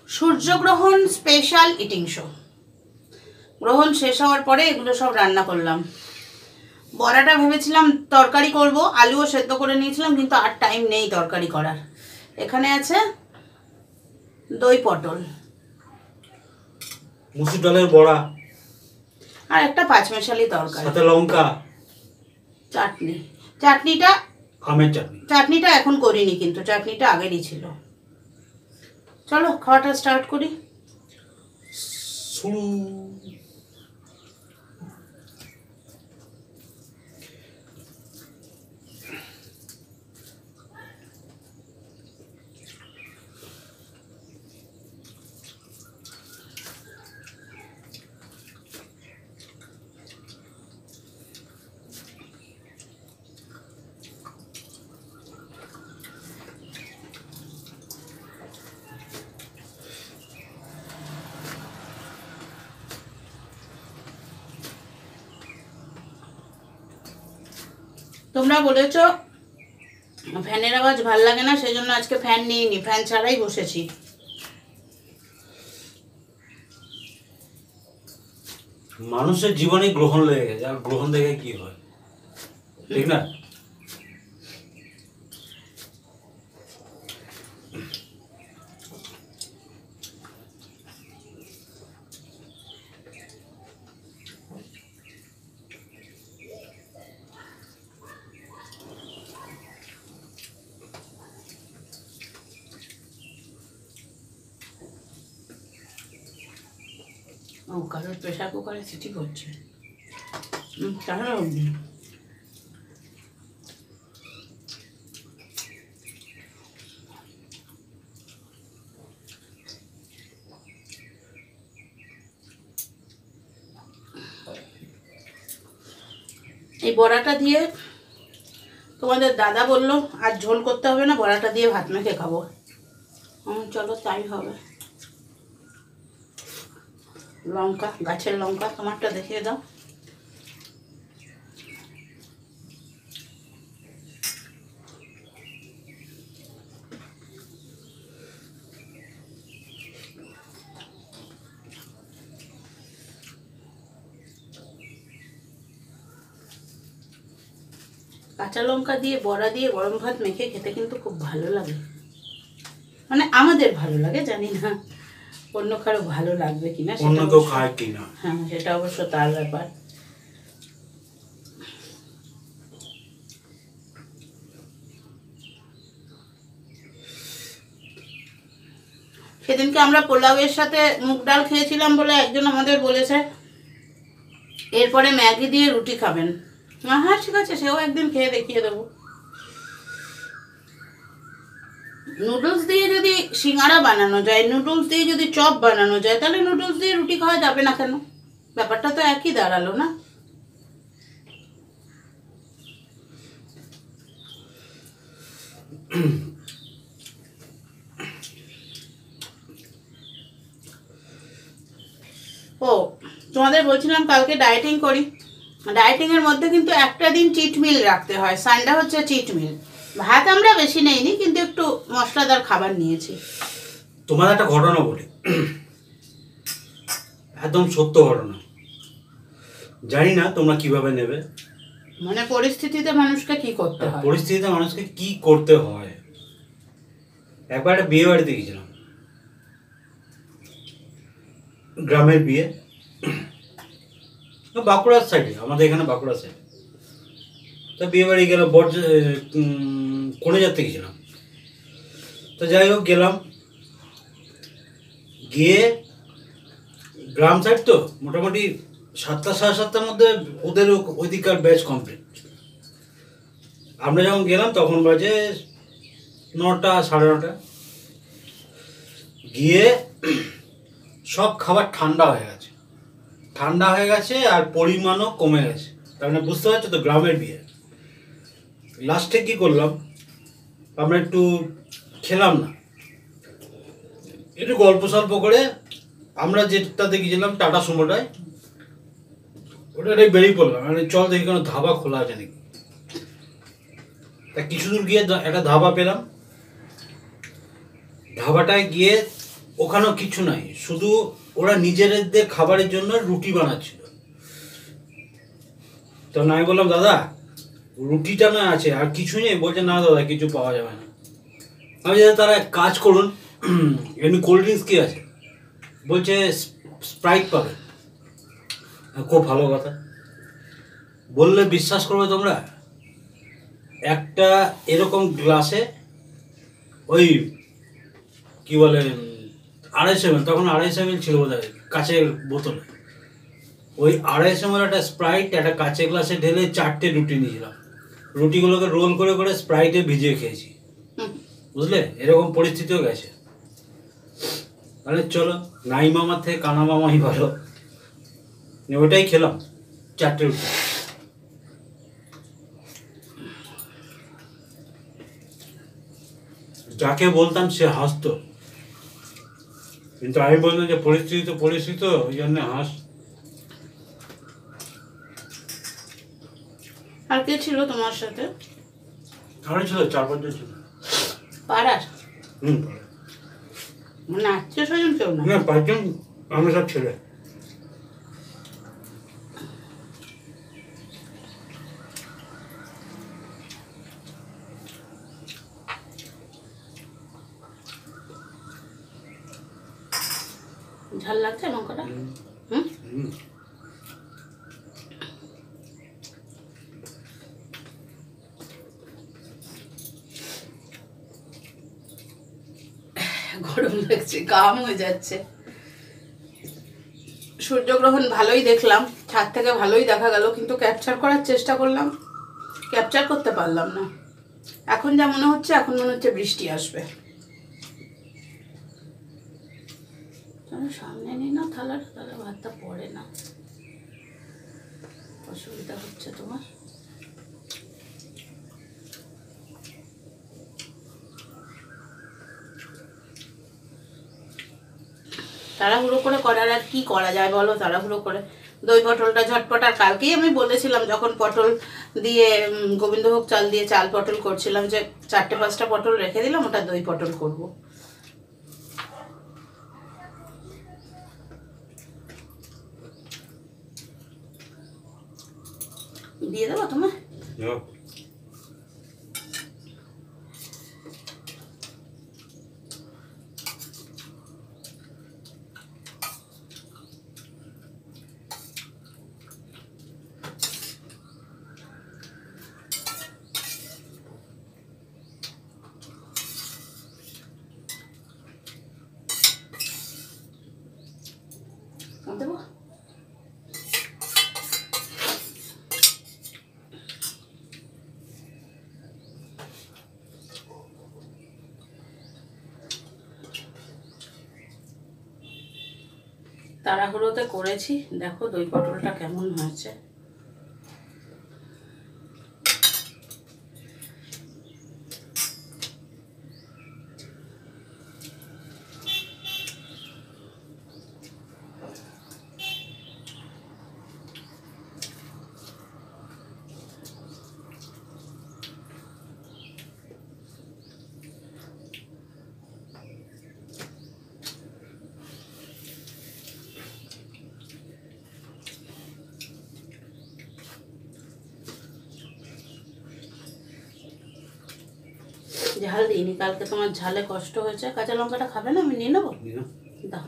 সূর্যগ্রহণ special eating show. গ্রহণ শেষ হওয়ার পরে এগুলো সব রান্না করলাম। বড়াটা ভেবেছিলাম তরকারি করব, আলুও সেদ্ধ করে নিয়েছিলাম, কিন্তু আর টাইম নেই তরকারি করার। এখানে আছে দই পটল, মুসুর ডালের বড়া, আর একটা পাঁচমেশালি তরকারি, সাথে লঙ্কা, চাটনি। আমের চাটনি। চাটনিটা এখন করিনি, কিন্তু চাটনিটা আগেরই ছিল। চলো খাওয়াটা স্টার্ট করি। শুরু। তোমরা বলেছো ফ্যানের আওয়াজ ভাল লাগে না, সেই জন্য আজকে ফ্যান নিইনি, ফ্যান ছাড়াই বসেছি। মানুষের জীবনে গ্রহণ লেগে গেছে, আর গ্রহণ দেখে কি হয়, ঠিক না? ও কারোর প্রেশার কুকারে সিটি করছে, তাহলে এই বড়াটা দিয়ে তোমাদের দাদা বললো আর ঝোল করতে হবে না, বড়াটা দিয়ে ভাত মেখে খাবো। চলো তাই হবে। লঙ্কা, গাছের লঙ্কা, তোমারটা দেখিয়ে দাও। কাঁচা লঙ্কা দিয়ে বড়া দিয়ে গরম ভাত মেখে খেতে কিন্তু খুব ভালো লাগে, মানে আমাদের ভালো লাগে, জানি না অন্য কারো ভালো লাগবে কিনা, অন্য কেউ খায় কিনা, হ্যাঁ সেটা অবশ্য তার ব্যাপার। সেদিনকে আমরা পোলাওয়ের সাথে মুগ ডাল খেয়েছিলাম বলে একজন আমাদের বলেছে এরপরে ম্যাগি দিয়ে রুটি খাবেন। হ্যাঁ ঠিক আছে, সেও একদিন খেয়ে দেখিয়ে দেবো। নুডলস দিয়ে যদি সিঙ্গারা বানানো যায়, নুডলস দিয়ে যদি চপ বানানো যায়, তাহলে নুডলস দিয়ে রুটি খাওয়া যাবে না কেন? ব্যাপারটা তো একই দাঁড়ালো না? ও তোমাদের বলছিলাম কালকে ডায়েটিং করি। ডায়েটিংয়ের মধ্যে কিন্তু একটা দিন চিট মিল রাখতে হয়, সানডে হচ্ছে চিট মিল। ভাত আমরা বেশি নেইনি, কিন্তু একটু মশলাদার খাবার নিয়েছি। তোমার একটা ঘটনা বলি, একদম সত্য ঘটনা, জানি না তোমরা কিভাবে নেবে। মানে পরিস্থিতিতে মানুষকে কি করতে হয়, পরিস্থিতিতে মানুষকে কি করতে হয়। একবার একটা বিয়ে বাড়িতে গেছিলাম, গ্রামের বিয়ে, বাঁকুড়ার সাইডে, আমাদের এখানে বাঁকুড়ার সাইডে। তো বিয়ে বাড়ি গেলাম, কনে যাত্রী গেছিলাম। তো যাই হোক গেলাম, গিয়ে গ্রাম সাইড তো মোটামুটি 7টা 7:30টার মধ্যে ওদের ওইদিকার ব্যাচ কমপ্লিট। আমরা যখন গেলাম তখন বাজে 9টা 9:30। গিয়ে সব খাবার ঠান্ডা হয়ে গেছে আর পরিমাণও কমে গেছে। তার মানে বুঝতে পারছো তো, গ্রামের বিয়ে। লাস্টে কি করলাম, আমরা একটু খেলাম না, একটু গল্প সল্প করে আমরা যেটাতে গেছিলাম টাটা সুমোটায়, ওটাই বেরিয়ে পড়লাম। মানে চল দেখি কোনো ধাবা খোলা আছে নাকি। তা কিছু দূর গিয়ে একটা ধাবা পেলাম। ধাবাটায় গিয়ে ওখানেও কিছু নাই, শুধু ওরা নিজেদের খাবারের জন্য রুটি বানাচ্ছিল। তো আমি বললাম দাদা রুটিটা না আছে আর কিছু নেই, বলছে না দাদা কিছু পাওয়া যাবে না। আমি বলছি তারা এক কাজ করুন, এমনি কোল্ড ড্রিঙ্কস কি আছে? বলছে স্প্রাইট পাবে। খুব ভালো কথা, বললে বিশ্বাস করবে তোমরা, একটা এরকম গ্লাসে ওই কি বলে 250 ml, তখন 250 ml ছিল বোধ হয় কাচের বোতলে, ওই 250 ml একটা স্প্রাইট একটা কাচের গ্লাসে ঢেলে 4টে রুটি নিয়েছিলাম। রুটিগুলোকে রোল করে করে স্প্রাইটে ভিজিয়ে খেয়েছি, বুঝলে? এরকম পরিস্থিতিও গেছে। তাহলে চলো নাই মামার থেকে কানা মামাই ভালো, ওইটাই খেলাম 4টে রুটি। যাকে বলতাম সে হাসতো, কিন্তু আমি বললাম যে পরিস্থিতি তো ওই জন্য হাস। আর কে ছিল তোমার সাথে? আরে ছিল 4-5 জন ছিল। পাড়ার? পাড়ার। মানে আত্মীয় স্বজন কেউ না? না 5 জন, আমরা সব ছেলে। ঝাল লাগছে লঙ্কাটা? গরম লাগছে, গাম হয়ে যাচ্ছে। সূর্যগ্রহণ ভালোই দেখলাম, ছাদ থেকে ভালোই দেখা গেল, কিন্তু ক্যাপচার করার চেষ্টা করলাম, ক্যাপচার করতে পারলাম না। এখন যা মনে হচ্ছে, এখন মনে হচ্ছে বৃষ্টি আসবে। সামনে নিই না থালাটা, তাহলে ভাতটা পড়ে না, অসুবিধা হচ্ছে তোমার। তাড়াহুড়ো করে করার আর কি করা যায় বলো? তাড়াহুড়ো করে দই পটলটা ঝটপট, আর কালকেই আমি বলেছিলাম যখন পটল দিয়ে গোবিন্দভোগ চাল দিয়ে চাল পটল করছিলাম, যে 4-5টা পটল রেখে দিলাম, ওটা দই পটল করব। দিয়ে দেবো তোমার? দেবো? তাড়াহুড়োতে করেছি, দেখো দই পটলটা কেমন হয়েছে। ঝাল দিইনি কালকে, তোমার ঝালে কষ্ট হয়েছে। কাঁচা লঙ্কাটা খাবে না? আমি নিয়ে নেবো, দাও।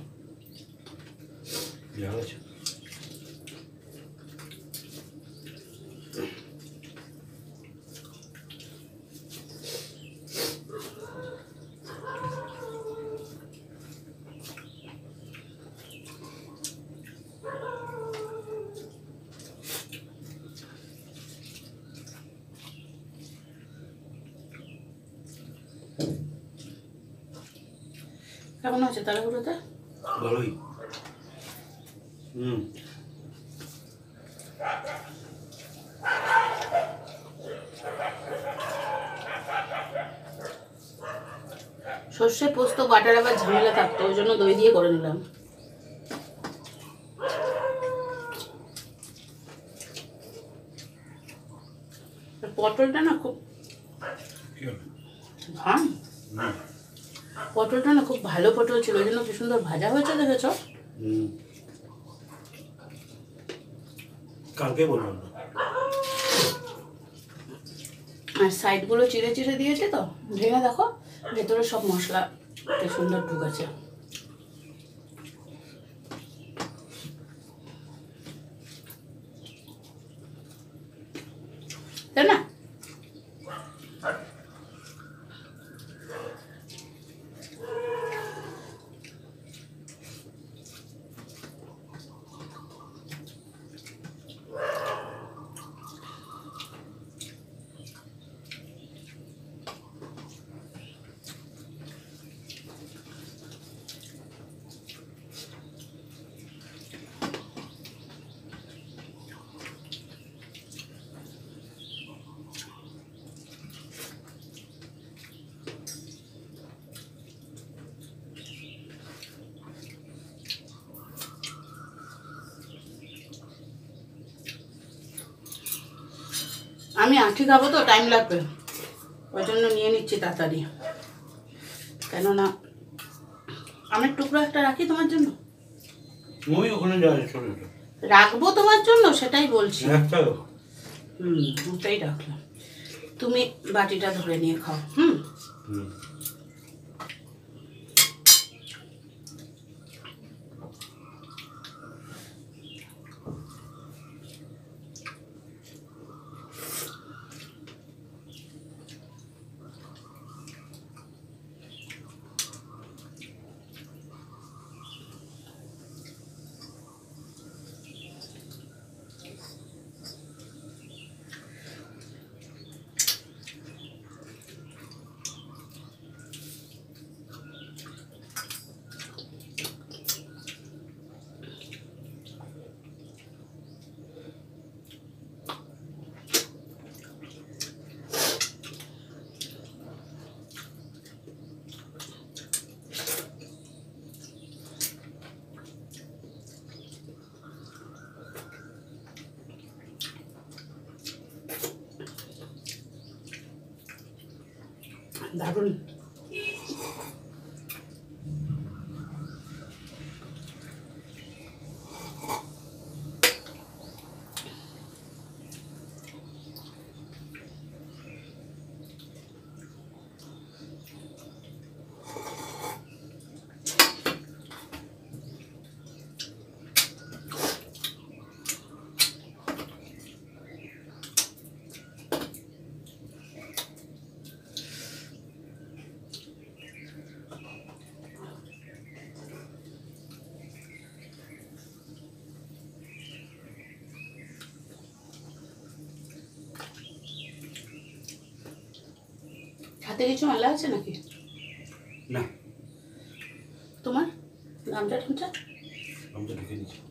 কেমন আছে তাড়াহুড়োতে? ভালোই। সর্ষে পোস্ত বাটার আবার ঝামেলা থাকতো, ওই জন্য দই দিয়ে করে নিলাম। পটলটা না খুব ঘাম, পটলটা না খুব ভালো পটল ছিল, ওই জন্য কি সুন্দর ভাজা হয়েছে দেখেছ। কালকে বললাম না। আর সাইডগুলো চিড়ে চিড়ে দিয়েছে তো, ভেঙে দেখো ভেতরে সব মশলা কি সুন্দর ঢুকেছে। তাই না? আমি আঁটি খাবো তো, টাইম লাগবে, ওই জন্য নিয়ে নিচ্ছি তাড়াতাড়ি। কেননা আমের টুকরো একটা রাখি তোমার জন্য। ওই ওখানে যাই ছোট ছোট রাখবো তোমার জন্য, সেটাই বলছি। একটা ওটাই রাখলাম, তুমি বাটিটা ধরে নিয়ে খাও। হুম। দারুণ। হাতে কিছু মালা আছে নাকি? না, তোমার গামছা টামছা? আমি তো ঢুকে দিচ্ছি।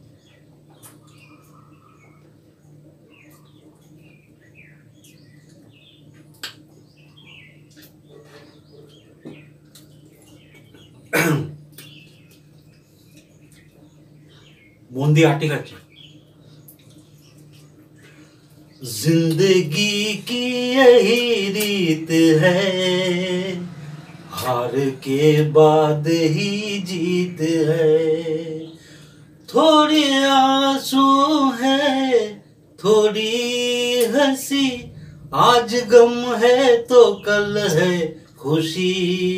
মন দিয়ে আটি খাচ্ছে। जिंदगी की यही रीत है, हार के बाद ही जीत है, थोड़ी आंसू है थोड़ी हंसी, आज गम है तो कल है खुशी,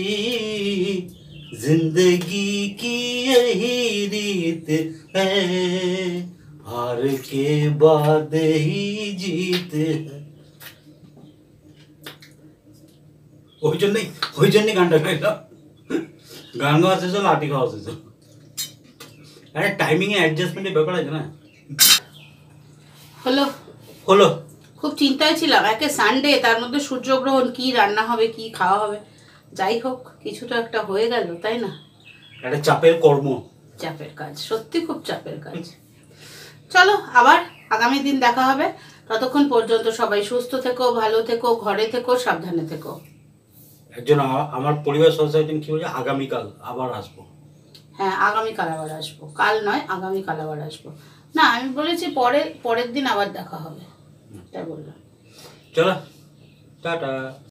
जिंदगी की यही रीत है, हार के बाद ही जीत है। ওই জন্যই গানটা গাইলাম। গান গাওয়া শেষ হলো, আটি খাওয়া শেষ হলো। আরে টাইমিং এ অ্যাডজাস্টমেন্টের ব্যাপার আছে না। হলো খুব চিন্তায় ছিলাম, একে সানডে, তার মধ্যে সূর্যগ্রহণ, কি রান্না হবে কি খাওয়া হবে। যাই হোক, কিছু তো একটা হয়ে গেল, তাই না? একটা চাপের কর্ম, চাপের কাজ, সত্যি খুব চাপের কাজ। চলো আবার আগামী দিন দেখা হবে, ততক্ষণ পর্যন্ত সবাই সুস্থ থেকো, ভালো থেকো, ঘরে থেকো, সাবধানে থেকো। একজন আমার পরিবার সদস্য কি বলছে, আগামীকাল আবার আসবো। হ্যাঁ, আগামীকাল আবার আসবো, কাল নয়, আগামীকাল আবার আসবো। না, আমি বলেছি পরের দিন আবার দেখা হবে, তাই বললাম। চলো, টাটা।